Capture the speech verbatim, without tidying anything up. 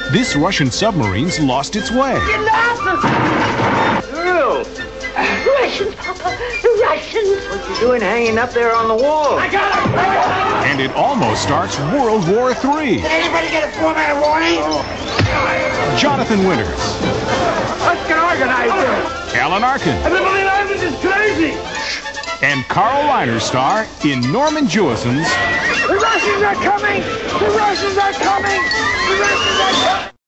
this Russian submarine's lost its way. Girl! Russians, Papa! The Russians! What you doing hanging up there on the wall? I got it! And it almost starts World War Three. Did anybody get a four-minute warning? Jonathan Winters. Let's get organized here. Alan Arkin. Everybody in Ireland is crazy. And Carl Reiner star in Norman Jewison's The Russians are coming! The Russians are coming! The Russians are coming!